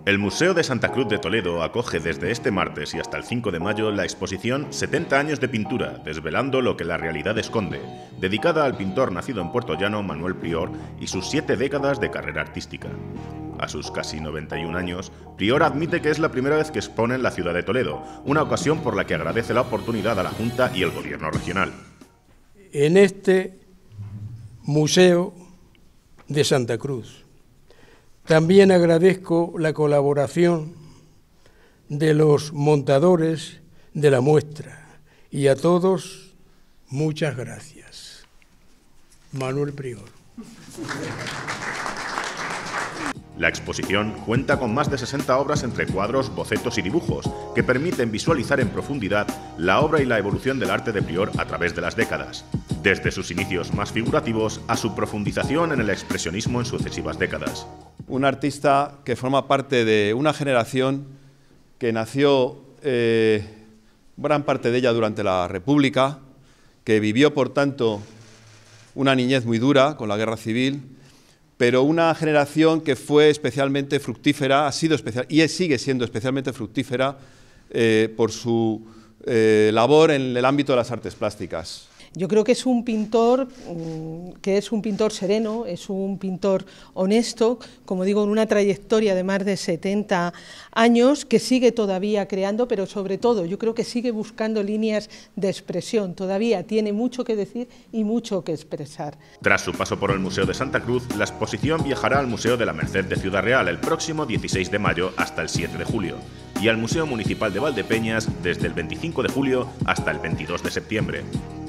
El Museo de Santa Cruz de Toledo acoge desde este martes y hasta el 5 de mayo la exposición 70 años de pintura, desvelando lo que la realidad esconde, dedicada al pintor nacido en Puerto Llano, Manuel Prior, y sus 7 décadas de carrera artística. A sus casi 91 años, Prior admite que es la primera vez que expone en la ciudad de Toledo, una ocasión por la que agradece la oportunidad a la Junta y el Gobierno regional. En este Museo de Santa Cruz también agradezco la colaboración de los montadores de la muestra y a todos muchas gracias. Manuel Prior. La exposición cuenta con más de 60 obras entre cuadros, bocetos y dibujos, que permiten visualizar en profundidad la obra y la evolución del arte de Prior a través de las décadas, desde sus inicios más figurativos a su profundización en el expresionismo en sucesivas décadas. Un artista que forma parte de una generación que nació gran parte de ella durante la República, que vivió, por tanto, una niñez muy dura con la Guerra Civil, pero una generación que fue especialmente fructífera, ha sido especial y sigue siendo especialmente fructífera por su labor en el ámbito de las artes plásticas. Yo creo que es un pintor sereno, es un pintor honesto, como digo, con una trayectoria de más de 70 años, que sigue todavía creando, pero sobre todo yo creo que sigue buscando líneas de expresión, todavía tiene mucho que decir y mucho que expresar. Tras su paso por el Museo de Santa Cruz, la exposición viajará al Museo de la Merced de Ciudad Real el próximo 16 de mayo hasta el 7 de julio y al Museo Municipal de Valdepeñas desde el 25 de julio hasta el 22 de septiembre.